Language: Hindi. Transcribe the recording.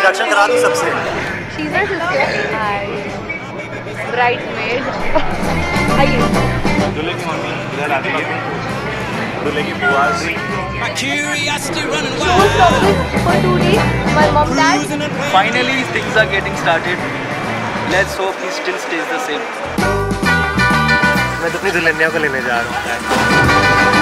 इंट्रोडक्शन करा दूं सबसे। She's my sister. Hi. Bridesmaid. आइए। दूल्हे की मम्मी इधर आती है, दूल्हे की बुआ से। Post office for 2 days. My mom, dad. Finally, things are getting started. Let's hope he still stays the same. मैं तो अपनी दुल्हनिया को लेने जा रहा हूँ।